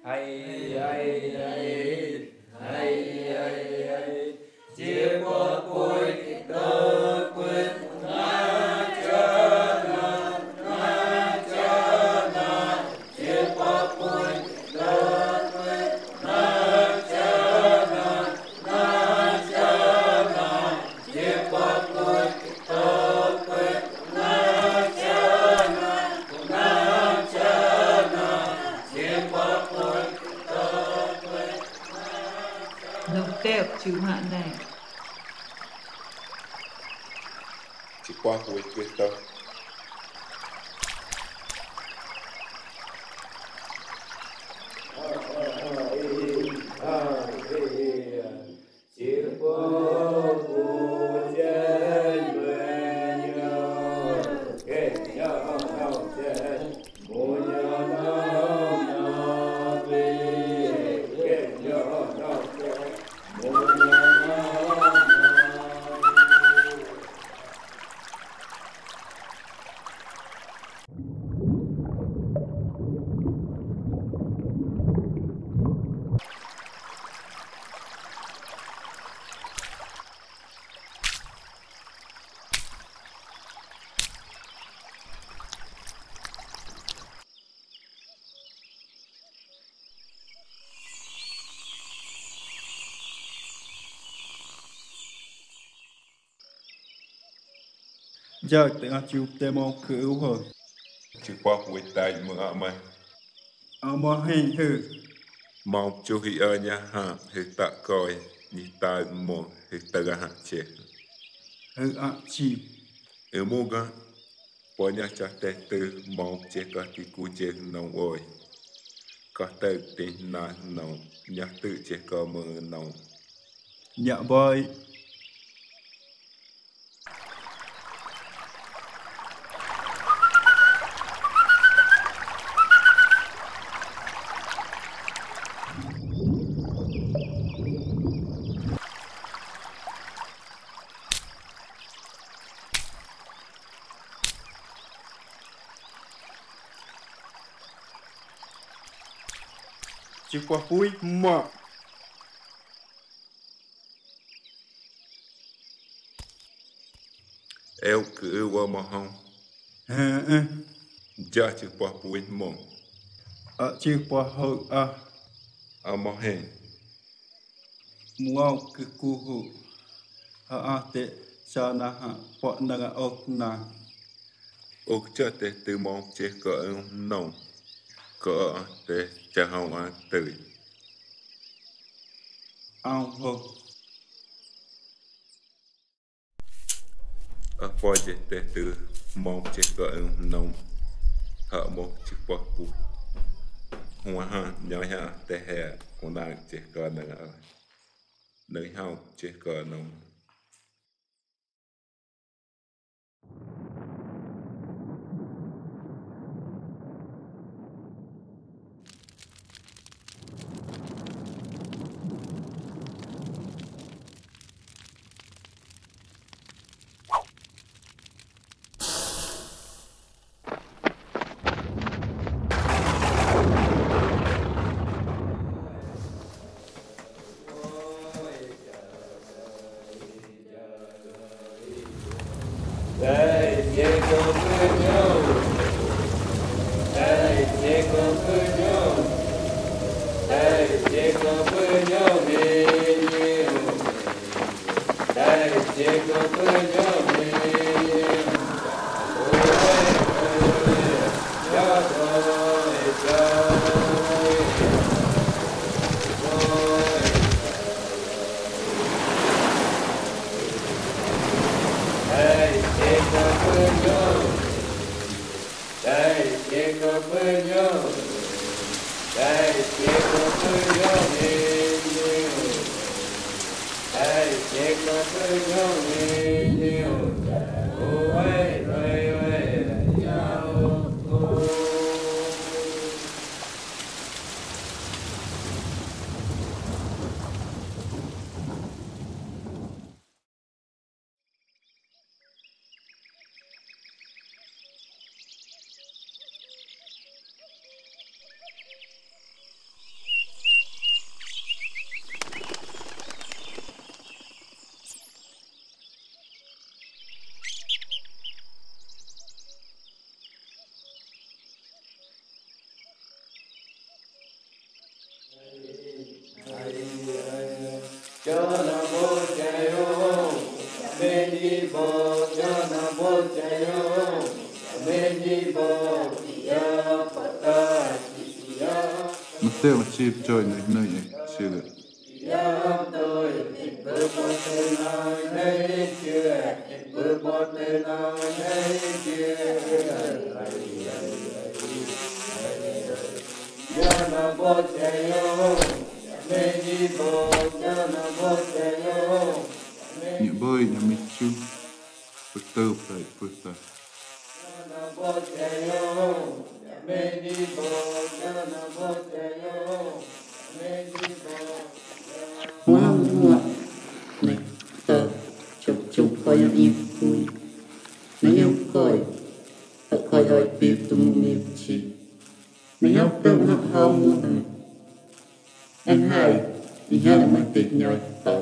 chịu hạn này. Chỉ qua cuối quyết tâm. Giờ tengah cium temo keuhur. Chỉ qua cuối tay mưa mày. Amo hình hư. Mau chú hi ơ nha ha hi tạ coi ni tay mồ hi tạ gà hạt chè. Hư ạ chi. Ở mô gà. Bỏ nha cha tê tư mau chè có tí cú chè nông ôi. Có tê tí nà nông nhạc tự chè có mơ nông. Dạ boy. Chỉ qua cuối mà. Eu cứ qua mà không. Dạ chỉ qua cuối mông. Chỉ qua hậu Mà hẹn. Mua cái cú hụ. Tệ cho na hạ bỏ nâng ốc nà. Ốc cho tệ từ mong chế có nông. Có tệ cho hông ăn tươi. Ao hộp. Bỏ chế tệ từ mong chế có nông. Hạ mong chế bỏ cú. Hoa hạ nhỏ hạ tệ hè. Cô nàng chế có nâng ở. Nơi hông chế có nông. Te mà chip chơi này nơi này chưa được. Nhị bơi nhà mình chú bơi tơ phải bơi tơ Wow, wow. Này, tờ, chụp coi em im vui. Này em coi, coi ơi biểu tung niệm chi. Này em tương hợp hông mua tầm. Anh hai, đi hát là mất tịch nhoi tờ.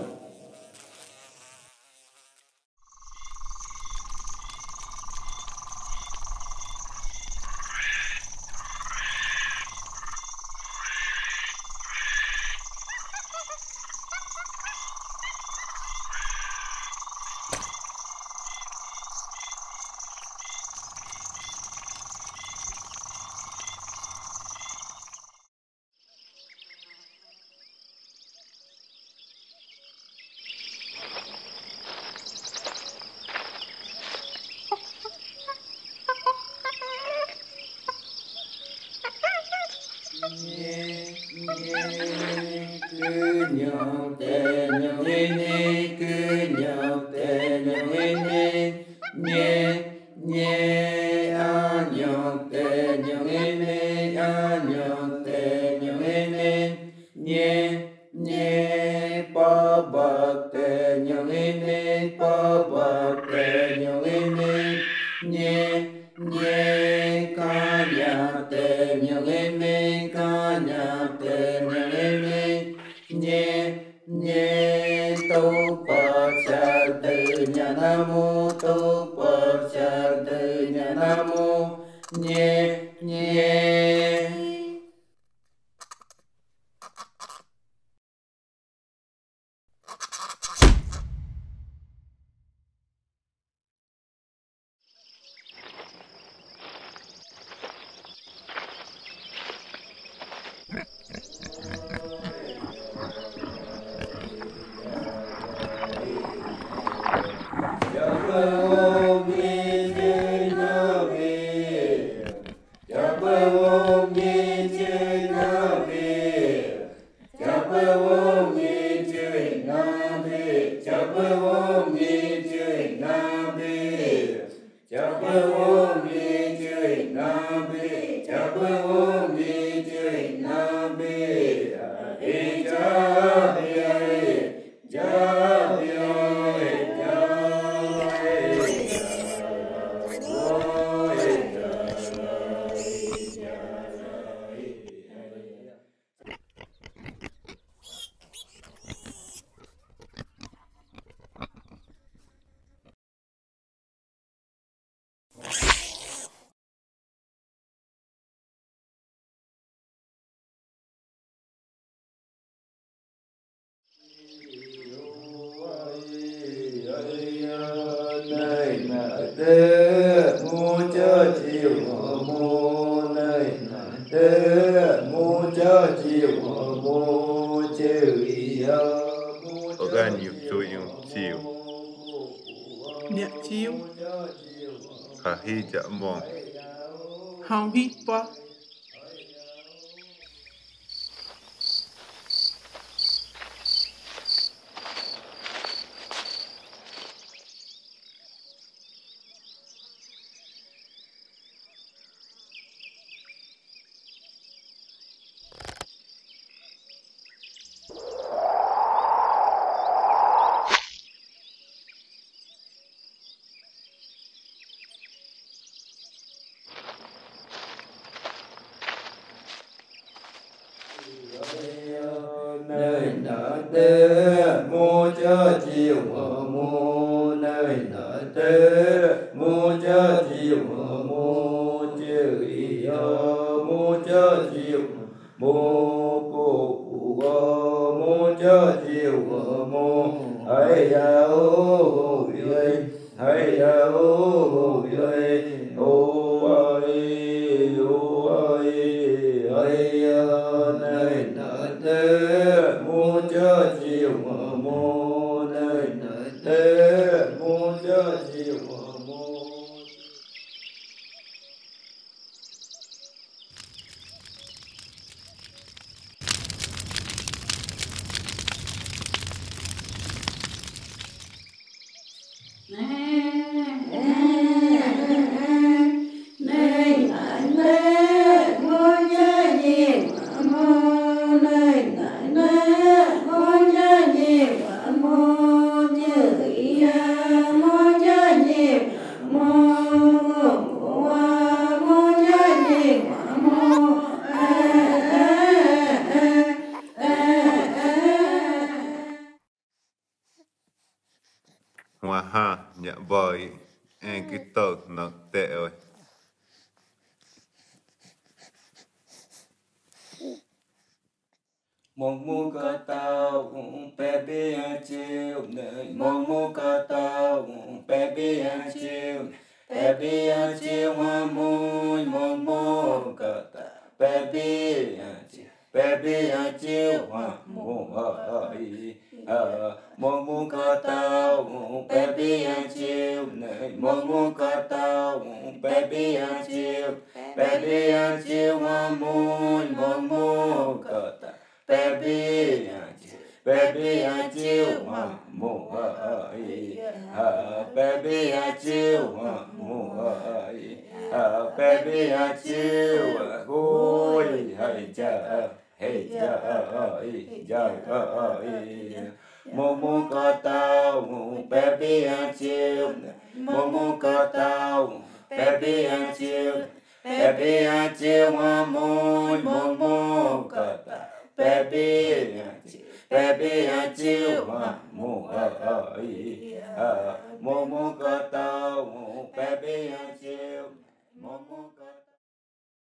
Organi tôi yêu chiều Nhạc chiếu, khả hi chạm mong hong hít quá. Nơi nở tê mô chớ chiều mô nơi nở tê mô chớ chiều mô chữ y mô chớ chiều mô cô phụ mô chớ chiều mô ấy ya ô ơi ấy ya ô ơi ô ơi ấy này đế mô chớ chiều mô Hoa ha nhẹ vời en cái tờ nó tệ rồi. mong mu ca tao pe bi chiêu nơi mong mu ca tao pe bi chiêu hoa mui mong mu ca tao pe bi chiêu hoa mu ai mong mu ca tao pe bi chiêu nơi mong mu ca tao pe bi chiêu hoa mui mong mu ca tao Baby, chiêu hoa mù ai, baby, chiêu hoa mù ai, baby, chiêu ôi hay cha, mô ca tao, baby, chiêu, mô ca tao, baby, chiêu hoa mùi mô ca tao. Baby, chiêu hoa mù ai,